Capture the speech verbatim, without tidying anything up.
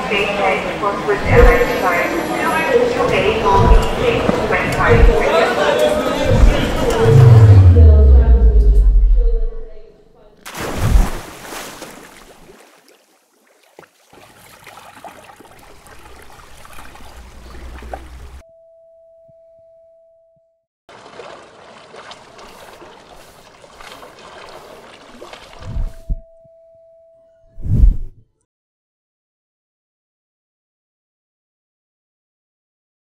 Gate change for Swiss Airlines flight two A O B six twenty-five.